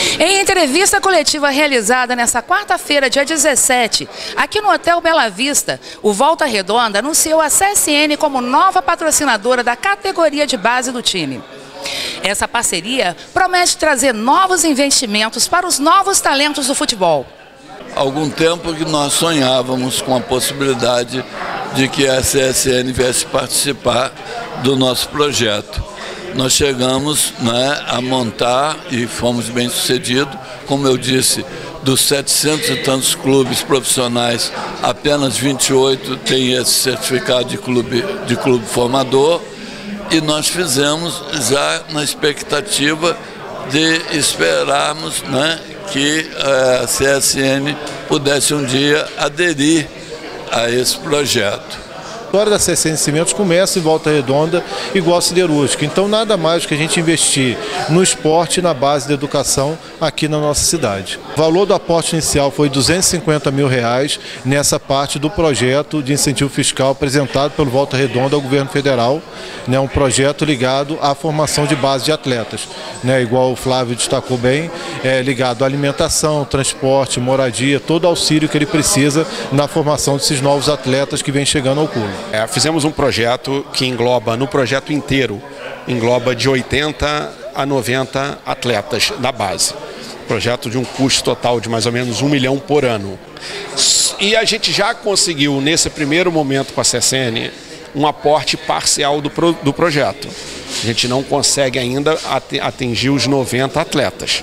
Em entrevista coletiva realizada nesta quarta-feira, dia 17, aqui no Hotel Bela Vista, o Volta Redonda anunciou a CSN como nova patrocinadora da categoria de base do time. Essa parceria promete trazer novos investimentos para os novos talentos do futebol. Há algum tempo que nós sonhávamos com a possibilidade de que a CSN viesse participar do nosso projeto. Nós chegamos, a montar e fomos bem sucedidos. Como eu disse, dos 700 e tantos clubes profissionais, apenas 28 têm esse certificado de clube formador. E nós fizemos já na expectativa de esperarmos que a CSN pudesse um dia aderir a esse projeto. A história da CSN Cimentos começa em Volta Redonda, igual a siderúrgica. Então, nada mais do que a gente investir no esporte e na base da educação aqui na nossa cidade. O valor do aporte inicial foi R$250 mil nessa parte do projeto de incentivo fiscal apresentado pelo Volta Redonda ao governo federal. Um projeto ligado à formação de base de atletas. Igual o Flávio destacou bem, ligado à alimentação, transporte, moradia, todo auxílio que ele precisa na formação desses novos atletas que vêm chegando ao clube. Fizemos um projeto que engloba, no projeto inteiro, engloba de 80 a 90 atletas da base. Projeto de um custo total de mais ou menos R$1 milhão por ano. E a gente já conseguiu, nesse primeiro momento com a CSN, um aporte parcial do projeto. A gente não consegue ainda atingir os 90 atletas.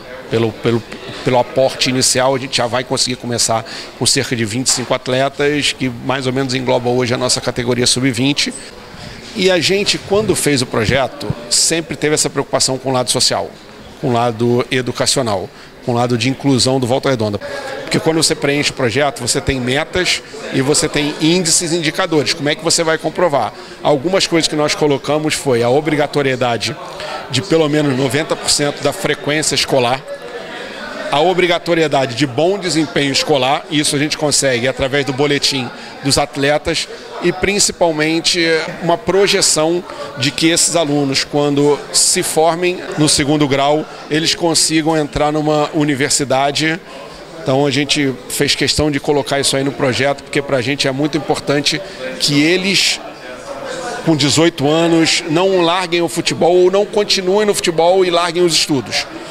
Pelo aporte inicial, a gente já vai conseguir começar com cerca de 25 atletas, que mais ou menos engloba hoje a nossa categoria sub-20. E a gente, quando fez o projeto, sempre teve essa preocupação com o lado social, com o lado educacional, com o lado de inclusão do Volta Redonda. Porque quando você preenche o projeto, você tem metas e você tem índices e indicadores. Como é que você vai comprovar? Algumas coisas que nós colocamos foi a obrigatoriedade de pelo menos 90% da frequência escolar, a obrigatoriedade de bom desempenho escolar, isso a gente consegue através do boletim dos atletas, e principalmente uma projeção de que esses alunos, quando se formem no segundo grau, eles consigam entrar numa universidade. Então a gente fez questão de colocar isso aí no projeto, porque para a gente é muito importante que eles, com 18 anos, não larguem o futebol ou não continuem no futebol e larguem os estudos.